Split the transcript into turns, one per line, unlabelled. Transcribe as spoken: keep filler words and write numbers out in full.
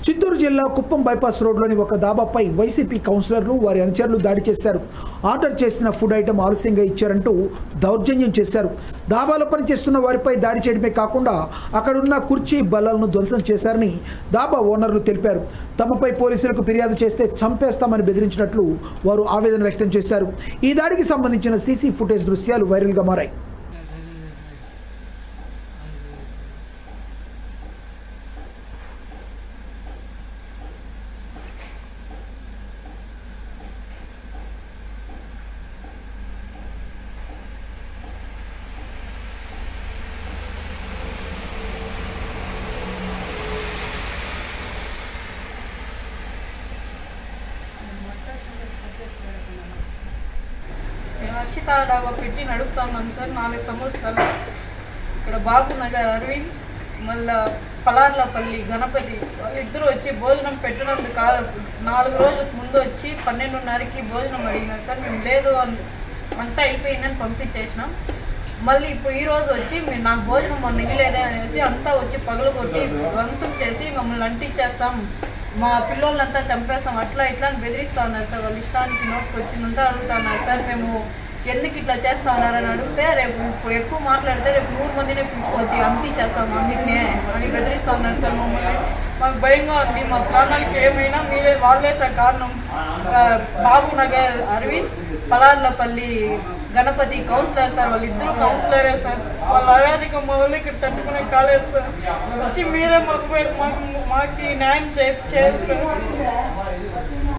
చిత్తూరు జిల్లా కుప్పం బైపాస్ రోడ్లోని ఒక దాబాపై వైసీపీ కౌన్సిలర్లు వారి అనుచరులు దాడి చేశారు. ఆర్డర్ చేసిన ఫుడ్ ఐటమ్ ఆలస్యంగా ఇచ్చారంటూ దౌర్జన్యం చేశారు. దాబాలో పనిచేస్తున్న వారిపై దాడి చేయడమే కాకుండా అక్కడున్న కుర్చీ బల్లలను ధ్వంసం చేశారని దాబా ఓనర్లు తెలిపారు. తమపై పోలీసులకు ఫిర్యాదు చేస్తే చంపేస్తామని బెదిరించినట్లు వారు ఆవేదన వ్యక్తం చేశారు. ఈ దాడికి సంబంధించిన సీసీ ఫుటేజ్ దృశ్యాలు వైరల్గా మారాయి.
హర్షిత డాబా పెట్టి నడుపుతున్నాను సార్ నాలుగు సంవత్సరాలు. ఇక్కడ బాబు నగర్ అరవింద్ మళ్ళా పలార్లపల్లి గణపతి ఇద్దరు వచ్చి భోజనం పెట్టినందుకు నాలుగు రోజులకు ముందు వచ్చి పన్నెండున్నరకి భోజనం అడిగినారు సార్. మేము లేదు అంతా అయిపోయిందని పంపించేసినాం. మళ్ళీ ఇప్పుడు ఈ రోజు వచ్చి మీరు నాకు భోజనం మొన్న ఇవ్వలేదే అనేసి అంతా వచ్చి పగలు కొట్టి ధ్వంసం చేసి మమ్మల్ని అంటించేస్తాం, మా పిల్లోళ్ళంతా చంపేస్తాం అట్లా ఇట్లా అని బెదిరిస్తూ ఉన్నారు సార్. వాళ్ళ ఇష్టానికి నోట్కి వచ్చిందంతా అడుగుతున్నారు సార్. మేము ఎందుకు ఇట్లా చేస్తా ఉన్నారని అడిగితే రేపు ఇప్పుడు ఎక్కువ మాట్లాడితే రేపు నూరు మందినే పిలుచుకోవచ్చు అంటించేస్తాం అందరినే అని బెదిరిస్తూ ఉన్నారు సార్. మమ్మల్ని మాకు భయంగా ఉంది, మా ప్రాణానికి ఏమైనా మీరే వాళ్ళే సార్ కారణం. బాబు నగర్ అరవింద్ పలార్లపల్లి గణపతి కౌన్సిలర్ సార్, వాళ్ళిద్దరూ కౌన్సిలరే సార్. వాళ్ళ అరాజకం మా వాళ్ళు ఇక్కడ తట్టుకునే కాలేదు సార్. వచ్చి మీరే మాకు మాకు మాకు న్యాయం చేస్తారు.